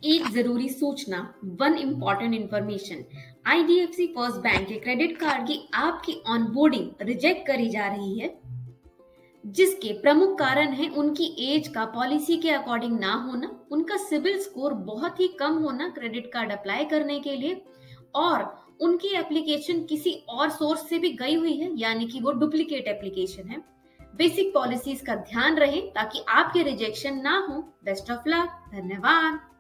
एक जरूरी सूचना, one important information. IDFC first bank के क्रेडिट कार्ड की आपकी ऑनबोर्डिंग रिजेक्ट करी जा रही है, जिसके प्रमुख कारण है उनकी एज का पॉलिसी के अकॉर्डिंग ना होना, उनका सिबिल स्कोर बहुत ही कम होना क्रेडिट कार्ड अप्लाई करने के लिए, और उनकी एप्लीकेशन किसी और सोर्स से भी गई हुई है, यानी कि वो डुप्लीकेट एप्लीकेशन है। बेसिक पॉलिसीज का ध्यान रहे ताकि आपके रिजेक्शन ना हो। Best of luck. धन्यवाद।